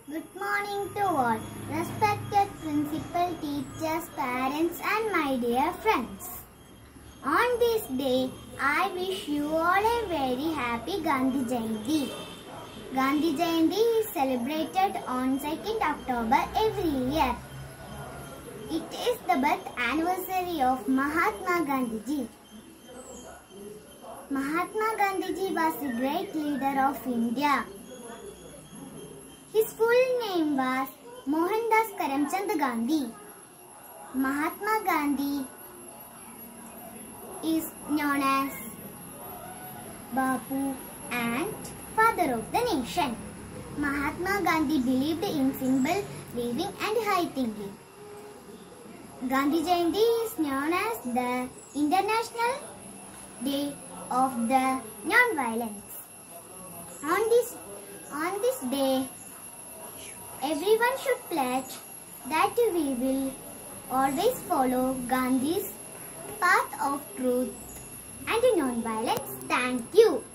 Good morning to all, respected principal, teachers, parents and my dear friends. On this day, I wish you all a very happy Gandhi Jayanti. Gandhi Jayanti is celebrated on 2nd October every year. It is the birth anniversary of Mahatma Gandhiji. Mahatma Gandhiji was a great leader of India. His full name was Mohandas Karamchand Gandhi. Mahatma Gandhi is known as Bapu and Father of the Nation. Mahatma Gandhi believed in simple living and high thinking. Gandhi Jayanti is known as the International Day of the Non-Violence. On this day, everyone should pledge that we will always follow Gandhi's path of truth and non-violence. Thank you.